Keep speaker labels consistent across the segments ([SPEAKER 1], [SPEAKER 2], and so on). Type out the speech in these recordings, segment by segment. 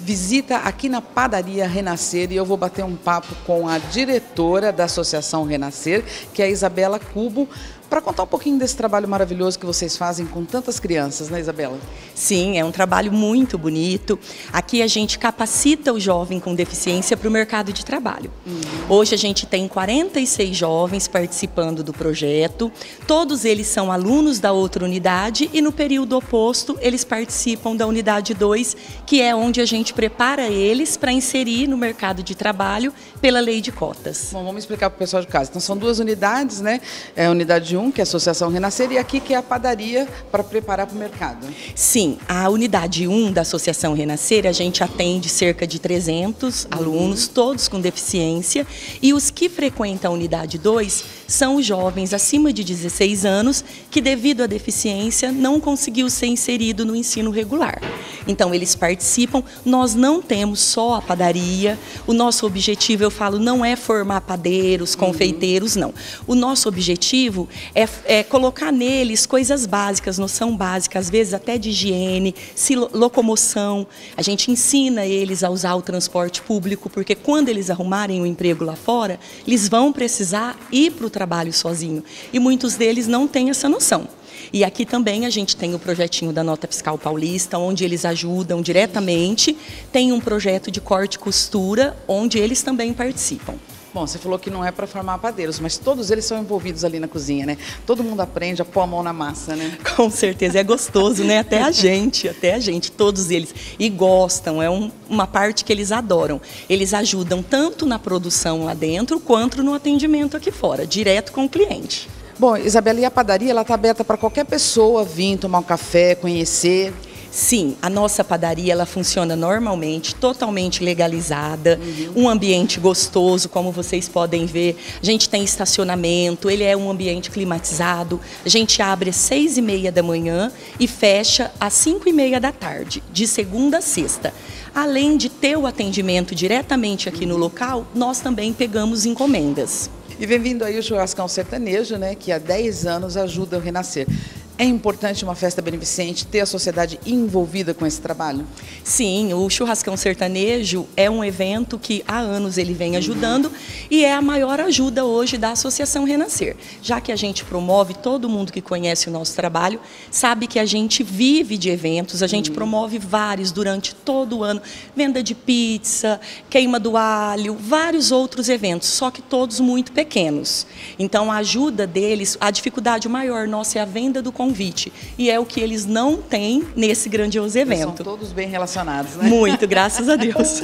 [SPEAKER 1] visita aqui na Padaria Renascer e eu vou bater um papo com a diretora da Associação Renascer, que é a Isabela Cubo, para contar um pouquinho desse trabalho maravilhoso que vocês fazem com tantas crianças, né, Isabela?
[SPEAKER 2] Sim, é um trabalho muito bonito. Aqui a gente capacita o jovem com deficiência para o mercado de trabalho. Hoje a gente tem 46 jovens participando do projeto. Todos eles são alunos da outra unidade e no período oposto eles participam da unidade 2, que é onde a gente prepara eles para inserir no mercado de trabalho pela lei de cotas.
[SPEAKER 1] Bom, vamos explicar para o pessoal de casa. Então são duas unidades, né? É a unidade 1, que é a Associação Renascer, e aqui que é a padaria para preparar para o mercado.
[SPEAKER 2] Sim, a unidade 1 da Associação Renascer, a gente atende cerca de 300 alunos, todos com deficiência, e os que frequentam a unidade 2 são os jovens acima de 16 anos que, devido à deficiência, não conseguiu ser inserido no ensino regular. Então, eles participam. Nós não temos só a padaria. O nosso objetivo, eu falo, não é formar padeiros, confeiteiros, não. O nosso objetivo é colocar neles coisas básicas, noção básica, às vezes até de higiene, locomoção. A gente ensina eles a usar o transporte público, porque quando eles arrumarem um emprego lá fora, eles vão precisar ir para o trabalho sozinho. E muitos deles não têm essa noção. E aqui também a gente tem o projetinho da Nota Fiscal Paulista, onde eles ajudam diretamente. Tem um projeto de corte e costura, onde eles também participam.
[SPEAKER 1] Bom, você falou que não é para formar padeiros, mas todos eles são envolvidos ali na cozinha, né? Todo mundo aprende a pôr a mão na massa, né?
[SPEAKER 2] Com certeza, é gostoso, né? Até a gente, todos eles. E gostam, é uma parte que eles adoram. Eles ajudam tanto na produção lá dentro, quanto no atendimento aqui fora, direto com o cliente.
[SPEAKER 1] Bom, Isabela, e a padaria, ela está aberta para qualquer pessoa vir tomar um café, conhecer?
[SPEAKER 2] Sim, a nossa padaria ela funciona normalmente, totalmente legalizada, um ambiente gostoso, como vocês podem ver. A gente tem estacionamento, ele é um ambiente climatizado. A gente abre às 6h30 da manhã e fecha às 5h30 da tarde, de segunda a sexta. Além de ter o atendimento diretamente aqui no local, nós também pegamos encomendas.
[SPEAKER 1] E vem vindo aí o Churrascão Sertanejo, né, que há 10 anos ajuda o Renascer. É importante uma festa beneficente ter a sociedade envolvida com esse trabalho?
[SPEAKER 2] Sim, o Churrascão Sertanejo é um evento que há anos ele vem ajudando e é a maior ajuda hoje da Associação Renascer. Já que a gente promove, todo mundo que conhece o nosso trabalho sabe que a gente vive de eventos, a gente promove vários durante todo o ano, venda de pizza, queima do alho, vários outros eventos, só que todos muito pequenos. Então a ajuda deles, a dificuldade maior nossa é a venda do convite, e é o que eles não têm nesse grandioso evento.
[SPEAKER 1] São todos bem relacionados, né?
[SPEAKER 2] Muito, graças a Deus.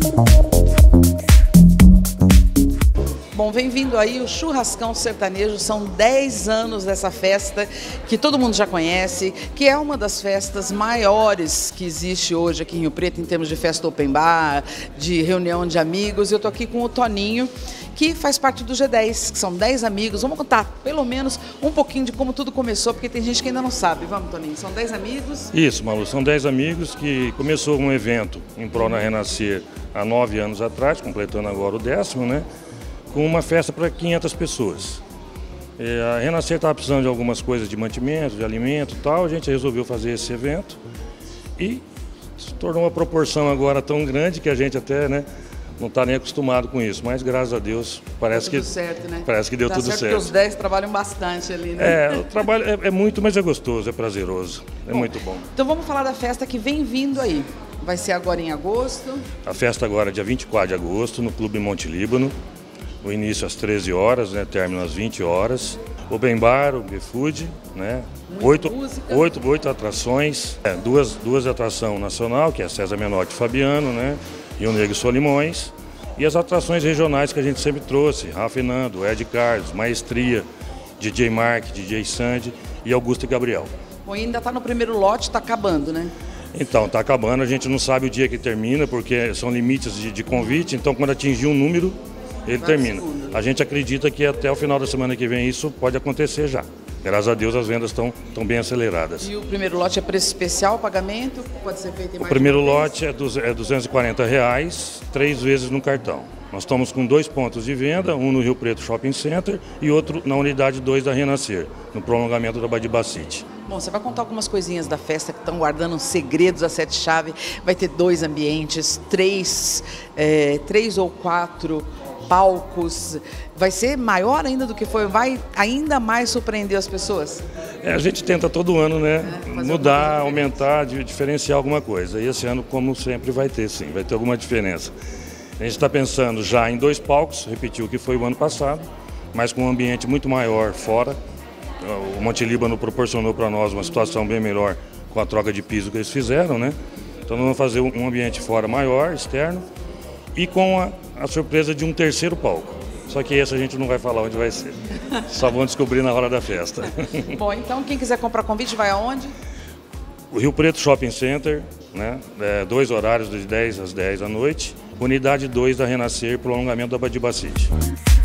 [SPEAKER 1] Bom, vem vindo aí o Churrascão Sertanejo, são 10 anos dessa festa que todo mundo já conhece, que é uma das festas maiores que existe hoje aqui em Rio Preto, em termos de festa open bar, de reunião de amigos. Eu estou aqui com o Toninho, que faz parte do G10, que são 10 amigos. Vamos contar pelo menos um pouquinho de como tudo começou, porque tem gente que ainda não sabe. Vamos, Toninho, são 10 amigos?
[SPEAKER 3] Isso, Malu, são 10 amigos que começou um evento em prol da Renascer há 9 anos atrás, completando agora o 10º, né? Com uma festa para 500 pessoas. A Renascer estava precisando de algumas coisas de mantimento, de alimento e tal, a gente resolveu fazer esse evento e se tornou uma proporção agora tão grande que a gente até, né, não está nem acostumado com isso, mas graças a Deus parece que
[SPEAKER 1] certo, né?
[SPEAKER 3] Parece que deu tudo certo.
[SPEAKER 1] Porque os 10 trabalham bastante ali, né?
[SPEAKER 3] O trabalho é muito, mas é gostoso, é prazeroso, é muito bom.
[SPEAKER 1] Então vamos falar da festa que vem vindo aí. Vai ser agora em agosto?
[SPEAKER 3] A festa agora é dia 24 de agosto, no Clube Monte Líbano. O início às 13 horas, né, término às 20 horas. Open bar, o B-Food, né? 8 atrações, duas atrações nacional, que é a César Menotti e Fabiano, né? E o Negro Solimões. E as atrações regionais que a gente sempre trouxe, Rafa e Nando, Ed Carlos, Maestria, DJ Mark, DJ Sandy e Augusto e Gabriel.
[SPEAKER 1] Bom, ainda está no primeiro lote, está acabando, né?
[SPEAKER 3] Então, está acabando, a gente não sabe o dia que termina, porque são limites de convite, então quando atingir um número, ele termina. A gente acredita que até o final da semana que vem isso pode acontecer já. Graças a Deus as vendas estão bem aceleradas.
[SPEAKER 1] E o primeiro lote é preço especial, pagamento? Pode ser feito em mais
[SPEAKER 3] O primeiro lote é R$ 240, 3 vezes no cartão. Nós estamos com 2 pontos de venda, um no Rio Preto Shopping Center e outro na unidade 2 da Renascer, no prolongamento da Badiba City.
[SPEAKER 1] Bom, você vai contar algumas coisinhas da festa que estão guardando segredos a 7 chaves. Vai ter 2 ambientes, 3 ou 4 palcos. Vai ser maior ainda do que foi? Vai ainda mais surpreender as pessoas?
[SPEAKER 3] A gente tenta todo ano, né? Mudar, aumentar, diferenciar alguma coisa. E esse ano, como sempre, vai ter sim, vai ter alguma diferença. A gente está pensando já em 2 palcos, repetir o que foi o ano passado, mas com um ambiente muito maior fora. O Monte Líbano proporcionou para nós uma situação bem melhor com a troca de piso que eles fizeram, né? Então nós vamos fazer um ambiente fora maior, externo, e com a surpresa de um 3º palco. Só que esse a gente não vai falar onde vai ser. Só vão descobrir na hora da festa.
[SPEAKER 1] Bom, então quem quiser comprar convite vai aonde?
[SPEAKER 3] O Rio Preto Shopping Center, né? 2 horários, das 10 às 10 da noite. Unidade 2 da Renascer, prolongamento da Badiba City.